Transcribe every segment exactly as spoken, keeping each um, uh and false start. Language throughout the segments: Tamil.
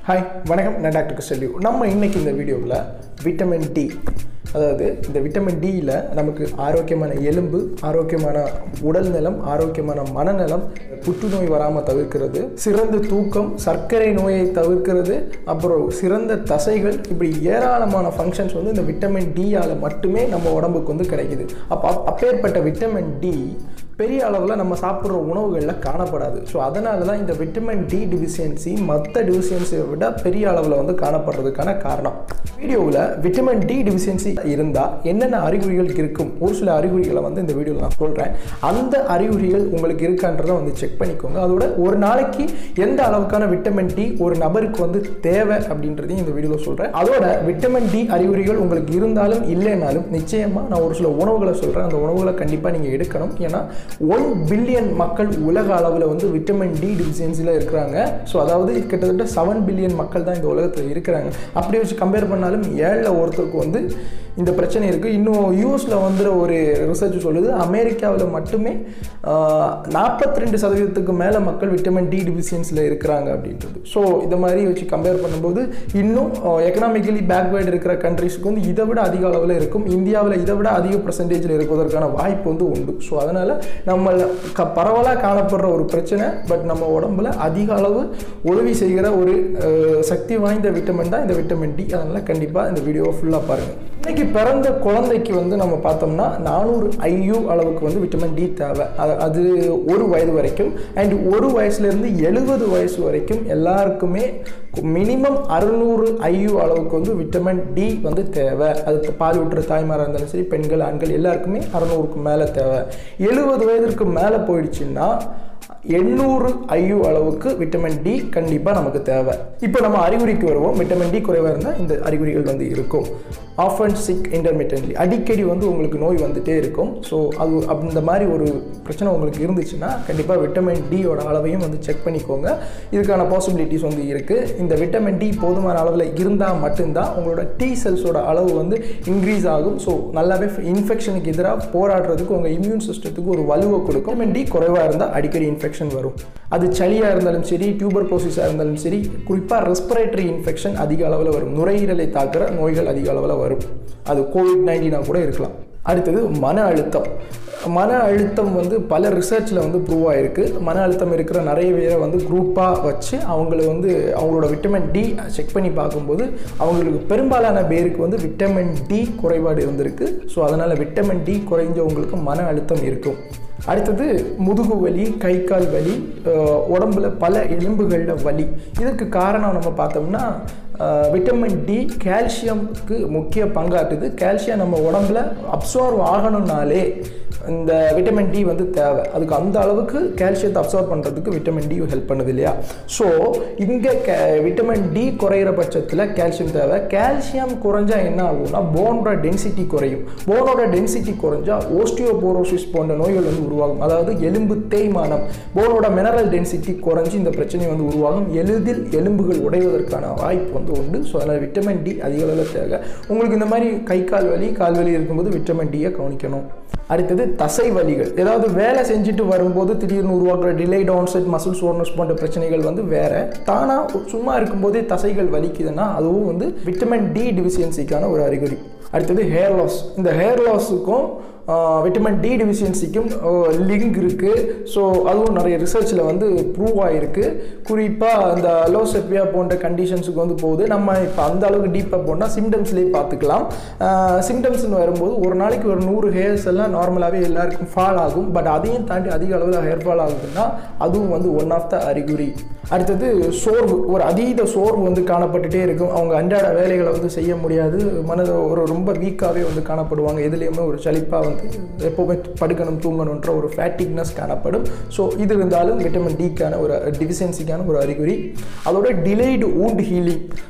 ஹாய் வணக்கம், நான் டாக்டர் கிறிஸ்டன்ட். நம்ம இன்றைக்கி இந்த வீடியோவில் விட்டமின் டி, அதாவது இந்த விட்டமின் டியில் நமக்கு ஆரோக்கியமான எலும்பு, ஆரோக்கியமான உடல் நலம், ஆரோக்கியமான மனநலம், புற்றுநோய் வராமல் தவிர்க்கிறது, சிறந்த தூக்கம், சர்க்கரை நோயை தவிர்க்கிறது, அப்புறம் சிறந்த தசைகள், இப்படி ஏராளமான ஃபங்க்ஷன்ஸ் வந்து இந்த விட்டமின் டியால் மட்டுமே நம்ம உடம்புக்கு வந்து கிடைக்குது. அப்போ அப்பேற்பட்ட விட்டமின் டி பெரிய அளவில் நம்ம சாப்பிட்ற உணவுகளில் காணப்படாது. ஸோ அதனால தான் இந்த விட்டமின் டி டிஃபிஷியன்சி மற்ற டிஃபிஷியன்சியை விட பெரிய அளவில் வந்து காணப்படுறதுக்கான காரணம். வீடியோவில் விட்டமின் டி டிஃபிஷியன்சி இருந்தால் என்னென்ன அறிகுறிகள் இருக்கும், ஒரு சில அறிகுறிகளை வந்து இந்த வீடியோவில் நான் சொல்கிறேன். அந்த அறிகுறிகள் உங்களுக்கு இருக்கான்றதை வந்து செக் பண்ணிக்கோங்க. அதோட ஒரு நாளைக்கு எந்த அளவுக்கான விட்டமின் டி ஒரு நபருக்கு வந்து தேவை அப்படின்றதையும் இந்த வீடியோவில் சொல்கிறேன். அதோட விட்டமின் டி அறிகுறிகள் உங்களுக்கு இருந்தாலும் இல்லைனாலும் நிச்சயமாக நான் ஒரு சில உணவுகளை சொல்கிறேன். அந்த உணவுகளை கண்டிப்பாக நீங்கள் எடுக்கணும். ஏன்னா ஒன் பில்லியன் மக்கள் உலக அளவில் வந்து விட்டமின் டி டிஃபிஷியன்சியில் இருக்கிறாங்க. ஸோ அதாவது கிட்டத்தட்ட செவன் பில்லியன் மக்கள் தான் இந்த உலகத்தில் இருக்கிறாங்க. அப்படி வச்சு கம்பேர் பண்ணாலும் ஏழில் ஒருத்தருக்கு வந்து இந்த பிரச்சனை இருக்குது. இன்னும் யூஎஸில் வந்துற ஒரு ரிசர்ச் சொல்லுது, அமெரிக்காவில் மட்டுமே நாற்பத்தி ரெண்டு சதவீதத்துக்கு மேலே மக்கள் விட்டமின் டி டிஃபிஷியன்சியில் இருக்கிறாங்க அப்படின்றது. ஸோ இதை மாதிரி வச்சு கம்பேர் பண்ணும்போது இன்னும் எக்கனாமிக்கலி பேக்வேர்டு இருக்கிற கண்ட்ரிஸுக்கு வந்து இதை விட அதிக அளவில் இருக்கும். இந்தியாவில் இதை விட அதிக பர்சன்டேஜில் இருப்பதற்கான வாய்ப்பு வந்து உண்டு. ஸோ அதனால் நம்ம க பரவலாக காணப்படுற ஒரு பிரச்சனை, பட் நம்ம உடம்புல அதிக அளவு உதவி செய்கிற ஒரு சக்தி வாய்ந்த விட்டமின் தான் இந்த விட்டமின் டி. அதனால் கண்டிப்பாக இந்த வீடியோவை ஃபுல்லாக பாருங்கள். இன்றைக்கி பிறந்த குழந்தைக்கு வந்து நம்ம பார்த்தோம்னா நானூறு ஐயூ அளவுக்கு வந்து விட்டமின் டி தேவை. அது ஒரு வயது வரைக்கும். அண்ட் ஒரு வயசுலேருந்து எழுபது வயசு வரைக்கும் எல்லாருக்குமே மினிமம் அறுநூறு ஐயூ அளவுக்கு வந்து விட்டமின் டி வந்து தேவை. அது பால் ஊட்டுற தாய்மாராக இருந்தாலும் சரி, பெண்கள் ஆண்கள் எல்லாருக்குமே அறுநூறுக்கு மேலே தேவை. எழுபது வயதிற்கு மேலே போயிடுச்சுன்னா எண்ணூறு ஐயூ அளவுக்கு விட்டமின் டி கண்டிப்பாக நமக்கு தேவை. இப்போ நம்ம அறிகுறிக்கு வருவோம். விட்டமின் டி குறைவாக இருந்தால் இந்த அறிகுறிகள் வந்து இருக்கும். ஆஃப் அண்ட் சிக் இன்டர்மிட்டன்ட்லி, அடிக்கடி வந்து உங்களுக்கு நோய் வந்துகிட்டே இருக்கும். ஸோ அது அந்த மாதிரி ஒரு பிரச்சனை உங்களுக்கு இருந்துச்சுன்னா கண்டிப்பாக விட்டமின் டியோட அளவையும் வந்து செக் பண்ணிக்கோங்க. இதுக்கான பாசிபிலிட்டிஸ் வந்து இருக்குது. இந்த விட்டமின் டி போதுமான அளவில் இருந்தால் மட்டும்தான் உங்களோட டி செல்ஸோட அளவு வந்து இன்க்ரீஸ் ஆகும். ஸோ நல்லாவே இன்ஃபெக்ஷனுக்கு எதிராக போராடுறதுக்கு உங்கள் இம்யூன் சிஸ்டத்துக்கு ஒரு வலுவை கொடுக்கும். விட்டமின் டி குறைவாக இருந்தால் அடிக்கடி இன்ஃபெக்ஷன் வரும். அது சளியாக இருந்தாலும் சரி, டியூபர்குலோசிஸாக இருந்தாலும் சரி, குறிப்பாக ரெஸ்பிரேட்டரி இன்ஃபெக்ஷன் அதிக அளவில் வரும். நுரையீரலை தாக்குற நோய்கள் அதிக அளவில் வரும். அது கோவிட் நைன்டீனாக கூட இருக்கலாம். அடுத்தது மன அழுத்தம். மன அழுத்தம் வந்து பல ரிசர்ச்சில் வந்து ப்ரூவ் ஆகிருக்கு. மன அழுத்தம் இருக்கிற நிறைய பேரை வந்து குரூப்பாக வச்சு அவங்கள வந்து அவங்களோட விட்டமின் டி செக் பண்ணி பார்க்கும்போது அவங்களுக்கு பெரும்பாலான பேருக்கு வந்து விட்டமின் டி குறைபாடு இருந்திருக்கு. ஸோ அதனால் விட்டமின் டி குறைஞ்சவங்களுக்கு மன அழுத்தம் இருக்கும். அடுத்தது முதுகு வலி, கை கால் வலி, உடம்புல பல எலும்புகளில் வலி. இதுக்கு காரணம் நம்ம பார்த்தோம்னா விட்டமின் டி கால்சியமுக்கு முக்கிய பங்காற்றுது. கால்சியம் நம்ம உடம்புல அப்சார்வ் ஆகணும்னாலே இந்த விட்டமின் டி வந்து தேவை. அதுக்கு அந்த அளவுக்கு கால்சியத்தை அப்சார்வ் பண்ணுறதுக்கு விட்டமின் டி ஹெல்ப் பண்ணுது இல்லையா? ஸோ இங்கே கே விட்டமின் டி குறையிற பட்சத்தில் கால்சியம் தேவை. கால்சியம் குறைஞ்சா என்ன ஆகும்னா போனோட டென்சிட்டி குறையும். போனோட டென்சிட்டி குறைஞ்சா ஓஸ்டியோபோரோசிஸ் போன்ற நோய்கள் வந்து உருவாகும். அதாவது எலும்பு தேய்மானம். போனோட மினரல் டென்சிட்டி குறைஞ்சி இந்த பிரச்சனை வந்து உருவாகும். எளிதில் எலும்புகள் உடைவதற்கான வாய்ப்பு வந்து உண்டு. ஸோ அதனால் விட்டமின் டி அதிக அளவில் தேவை. உங்களுக்கு இந்த மாதிரி கை கால் வலி, கால் வலி இருக்கும்போது விட்டமின் டியை கவனிக்கணும். அடுத்தது தசை வலிகள். ஏதாவது வேலை செஞ்சுட்டு வரும்போது திடீர்னு உருவாக்குற டிலேட் ஆன்செட் மசில் சோர்னஸ் போன்ற பிரச்சனைகள் வந்து வேற. தானாக சும்மா இருக்கும்போதே தசைகள் வலிக்குதுன்னா அதுவும் வந்து விட்டமின் டி டிஃபிஷியன்சிக்கான ஒரு அறிகுறி. அடுத்தது ஹேர் லாஸ். இந்த ஹேர் லாஸுக்கும் விட்டமின் டி டிஃபிஷியன்சிக்கும் லிங்க் இருக்குது. ஸோ அதுவும் நிறைய ரிசர்ச்சில் வந்து ப்ரூவ் ஆகிருக்கு. குறிப்பாக இந்த அலோசெப்பியா போன்ற கண்டிஷன்ஸுக்கு வந்து போகுது. நம்ம இப்போ அந்த அளவுக்கு டீப்பாக போனால் சிம்டம்ஸ்லேயே பார்த்துக்கலாம். சிம்டம்ஸ்னு வரும்போது ஒரு நாளைக்கு ஒரு நூறு ஹேர்ஸ் எல்லாம் நார்மலாகவே எல்லாருக்கும் ஃபால் ஆகும். பட் அதையும் தாண்டி அதிக அளவில் ஹேர் ஃபால் ஆகுதுன்னா அதுவும் வந்து ஒன் ஆஃப் த அறிகுறி. அடுத்தது சோர்வு. ஒரு அதீத சோர்வு வந்து காணப்பட்டுகிட்டே இருக்கும். அவங்க அன்றாட வேலைகளை வந்து செய்ய முடியாது. மனதை ஒரு ரொம்ப வீக்காகவே வந்து காணப்படுவாங்க. எதுலேயுமே ஒரு சலிப்பாக வந்து எப்போவுமே படுக்கணும் தூங்கணுன்ற ஒரு ஃபேட்டிக்னஸ் காணப்படும். ஸோ இது இருந்தாலும் விட்டமின் டிக்கான ஒரு டிஃபிஷியன்சிக்கான ஒரு அறிகுறி. அதோட டிலேடு வூண்ட் ஹீலிங்.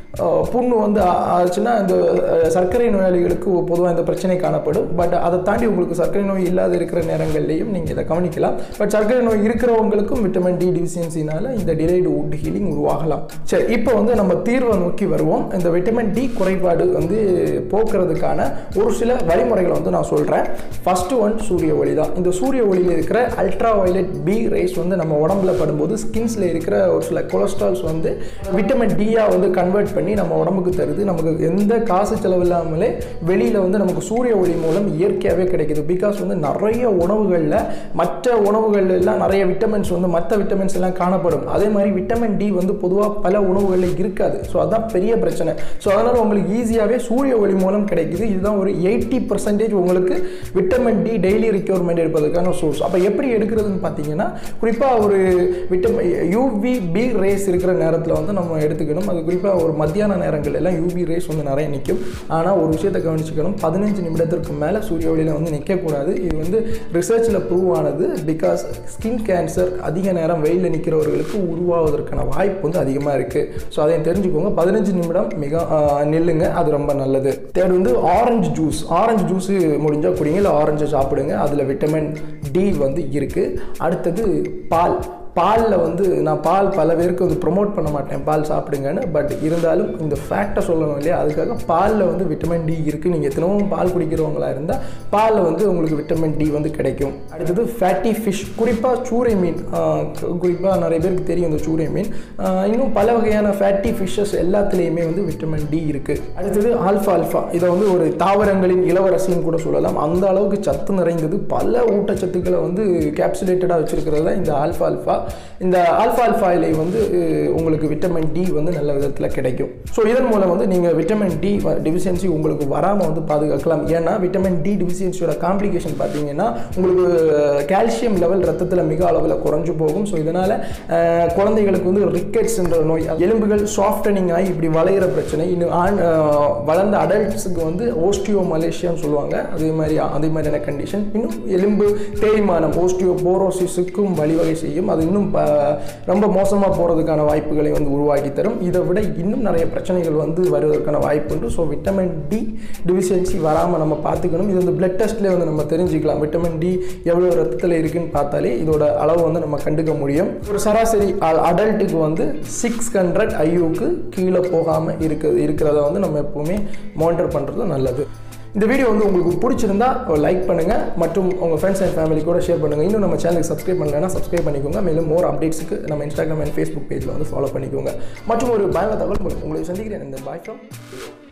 புண்ணு வந்து ஆச்சுன்னா இந்த சர்க்கரை நோயாளிகளுக்கு பொதுவாக இந்த பிரச்சனை காணப்படும். பட் அதை தாண்டி உங்களுக்கு சர்க்கரை நோய் இல்லாத இருக்கிற நேரங்கள்லையும் நீங்கள் இதை கவனிக்கலாம். பட் சர்க்கரை நோய் இருக்கிறவங்களுக்கும் விட்டமின் டி டிஃபிஷியன்சினால இந்த டிலேடு வுட் ஹீலிங் உருவாகலாம். சரி, இப்போ வந்து நம்ம தீர்வை நோக்கி வருவோம். இந்த விட்டமின் டி குறைபாடு வந்து போக்குறதுக்கான ஒரு சில வழிமுறைகளை வந்து நான் சொல்கிறேன். ஃபஸ்ட்டு ஒன் சூரிய ஒளி தான். இந்த சூரிய ஒளியில் இருக்கிற அல்ட்ரா வயலட் பி ரேஸ் வந்து நம்ம உடம்புல படும்போது ஸ்கின்ஸில் இருக்கிற ஒரு சில கொலஸ்ட்ரால்ஸ் வந்து விட்டமின் டியாக வந்து கன்வெர்ட் பண்ணி நம்ம உடம்புக்கு தருது. நமக்கு எந்த காசு செலவு இல்லாமலே வெளியில் வந்து நமக்கு சூரிய ஒளி மூலம் இயற்கையாகவே கிடைக்குது. பிகாஸ் வந்து நிறைய உணவுகளில் மற்ற உணவுகள் எல்லாம் நிறைய விட்டமின்ஸ் வந்து மற்ற விட்டமின்ஸ் எல்லாம் காணப்படும். அதே மாதிரி விட்டமின் டி வந்து பொதுவாக பல உணவுகளில் இருக்காது. ஸோ அதுதான் பெரிய பிரச்சனை. ஸோ அதனால் உங்களுக்கு ஈஸியாகவே சூரிய ஒளி மூலம் கிடைக்குது. இதுதான் ஒரு எயிட்டி பர்சன்டேஜ் உங்களுக்கு விட்டமின் டி டெய்லி ரிக்யர்மெண்ட் எடுப்பதற்கான சோர்ஸ். அப்போ எப்படி எடுக்கிறதுன்னு பார்த்தீங்கன்னா, குறிப்பாக ஒரு விட்டமின் யூவி பி ரேஸ் இருக்கிற நேரத்தில் வந்து நம்ம எடுத்துக்கணும். அது குறிப்பாக ஒரு மத்தியான நேரங்கள் எல்லாம் யூவி ரேஸ் வந்து நிறைய நிற்கும். ஆனால் ஒரு விஷயத்தை கவனிச்சுக்கணும், பதினஞ்சு நிமிடத்திற்கு மேலே சூரிய ஒளியில் வந்து நிற்கக்கூடாது. இது வந்து ரிசர்ச்சில் ப்ரூவ் ஆனது. பிகாஸ் ஸ்கின் கேன்சர் அதிக நேரம் வெயிலில் நிற்கிறவர்களுக்கு உருவாவதற்கான வாய்ப்பு வந்து அதிகமாக இருக்குது. ஸோ அதையும் தெரிஞ்சுக்கோங்க. பதினஞ்சு நிமிடம் மிக நில்லுங்க, அது ரொம்ப நல்லது. தேர்ட் வந்து ஆரஞ்சு ஜூஸ். ஆரஞ்சு ஜூஸு முடிஞ்சால் குடிங்க, இல்லை ஆரஞ்சு சாப்பிடுங்க. அதில் விட்டமின் டி வந்து இருக்குது. அடுத்தது பால். பாலில் வந்து நான் பால் பல பேருக்கு வந்து ப்ரொமோட் பண்ண மாட்டேன், பால் சாப்பிடுங்கன்னு. பட் இருந்தாலும் இந்த ஃபேக்டை சொல்லணும் இல்லையா, அதுக்காக பாலில் வந்து விட்டமின் டி இருக்குது. நீங்கள் எத்தனவும் பால் குடிக்கிறவங்களா இருந்தால் பாலில் வந்து உங்களுக்கு விட்டமின் டி வந்து கிடைக்கும். அடுத்தது ஃபேட்டி ஃபிஷ், குறிப்பாக சூரை மீன். குறிப்பாக நிறைய பேருக்கு தெரியும் இந்த சூரை மீன். இன்னும் பல வகையான ஃபேட்டி ஃபிஷ்ஷஸ் எல்லாத்துலேயுமே வந்து விட்டமின் டி இருக்குது. அடுத்தது ஆல்ஃபா ஆல்ஃபா. இதை வந்து ஒரு தாவரங்களின் இளவரசின்னு கூட சொல்லலாம். அந்த அளவுக்கு சத்து நிறைந்தது, பல ஊட்டச்சத்துக்களை வந்து கேப்சுலேட்டடாக வச்சுருக்கிறது தான் இந்த ஆல்ஃபா ஆல்ஃபா. இந்த ஆல்ஃபா ஆல்ஃபா இலை வந்து உங்களுக்கு விட்டமின் டி வந்து நல்ல விதத்தில் கிடைக்கும். ஸோ இதன் மூலம் வந்து நீங்கள் விட்டமின் டி டிஃபிஷியன்சி உங்களுக்கு வராமல் வந்து பாதுகாக்கலாம். ஏன்னா விட்டமின் டி டிஃபிஷியன்சியோட காம்ப்ளிகேஷன் பார்த்தீங்கன்னா உங்களுக்கு கால்சியம் லெவல் ரத்தத்தில் மிக அளவில் குறைஞ்சு போகும். ஸோ இதனால் குழந்தைகளுக்கு வந்து ரிக்கெட்ஸ் என்ற நோய், எலும்புகள் சாஃப்டனிங் ஆகி இப்படி வளையிற பிரச்சனை, இன்னும் ஆண் வளர்ந்த அடல்ட்ஸுக்கு வந்து ஓஸ்டியோ மலேசியான்னு சொல்லுவாங்க, அதே மாதிரி அதே மாதிரியான கண்டிஷன். இன்னும் எலும்பு தேய்மானம் ஓஸ்டியோ போரோசிஸுக்கும் வழிவகை செய்யும். அது இன்னும் ரொம்ப மோசமாக போகிறதுக்கான வாய்ப்புகளை வந்து உருவாக்கி தரும். இதை விட இன்னும் நிறைய பிரச்சனைகள் வந்து வருவதற்கான வாய்ப்பு உண்டு. ஸோ விட்டமின் டி டிஃபிஷியன்சி வராமல் நம்ம பார்த்துக்கணும். இது வந்து பிளட் டெஸ்ட்லேயே வந்து நம்ம தெரிஞ்சுக்கலாம். விட்டமின் டி எவ்வளோ ரத்தத்தில் இருக்குன்னு பார்த்தாலே இதோட அளவு வந்து நம்ம கண்டுக்க முடியும். ஒரு சராசரி அடல்ட்டுக்கு வந்து சிக்ஸ் ஹண்ட்ரட் ஐயூக்கு கீழே போகாமல் இருக்க இருக்கிறத வந்து நம்ம எப்போவுமே மானிட்டர் பண்ணுறது நல்லது. இந்த வீடியோ வந்து உங்களுக்கு பிடிச்சிருந்தா லைக் பண்ணுங்கள் மற்றும் உங்கள் ஃப்ரெண்ட்ஸ் அண்ட் ஃபேமிலி கூட ஷேர் பண்ணுங்கள். இன்னும் நம்ம சேனலுக்கு சப்ஸ்கிரைப் பண்ணலைன்னா சப்ஸ்கிரைப் பண்ணிக்கோங்க. மேலும் மோர் அப்டேட்ஸுக்கு நம்ம இன்ஸ்டாகிராம் அண்ட் ஃபேஸ்புக் பேஜில் வந்து ஃபாலோ பண்ணிக்கோங்க. மற்றும் ஒரு பயனுள்ள தகவல் உங்களை சந்திக்கிறேன். இந்த பாய் ஃப்ரம்